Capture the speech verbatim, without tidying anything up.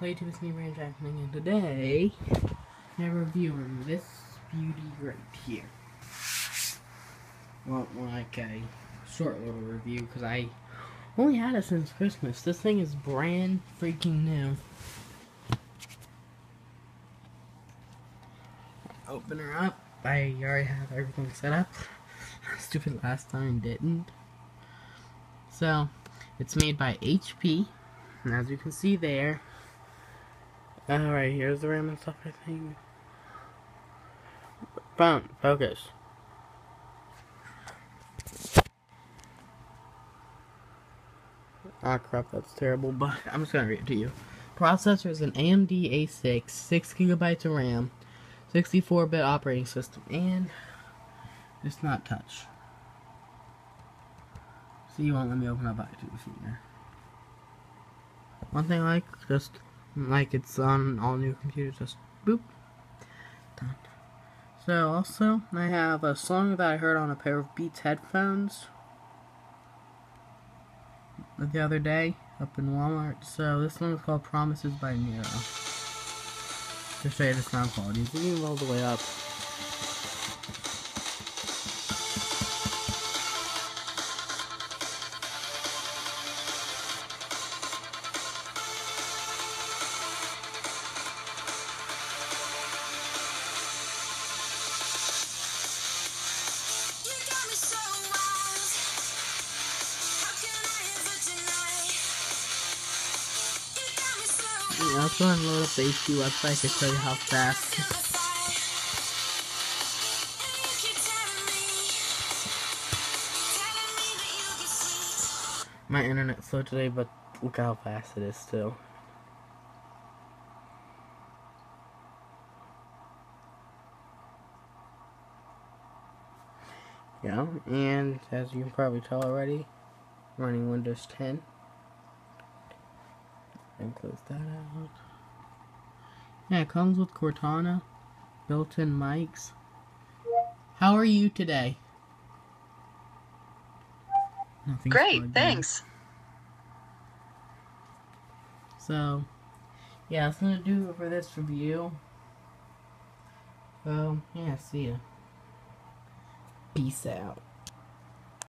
Play to with me, Rand Jackman, and today I'm reviewing this beauty right here. Well, like a short little review because I only had it since Christmas. This thing is brand freaking new. Open her up. I already have everything set up. Stupid last time didn't. So, it's made by H P, and as you can see there, alright, here's the RAM and stuff, I think. Boom, focus. Ah, crap, that's terrible, but I'm just gonna read it to you. Processor is an A M D A six, six gigabytes of RAM, sixty-four bit operating system, and it's not touch. So you won't let me open up iTunes here. One thing I like, just like it's on all new computers, just boop. Done. So also, I have a song that I heard on a pair of Beats headphones the other day up in Walmart. So this one is called Promises by Nero. To show you the sound quality, it's even all the way up. Yeah, I'll go and load up the H P website to show you how fast. My internet's slow today, but look how fast it is still. Yeah, and as you can probably tell already, running Windows ten. And close that out. Yeah, it comes with Cortana, built-in mics. How are you today? Nothing's Great, thanks. In. So, yeah, that's gonna do it for this review. So, yeah, see ya. Peace out.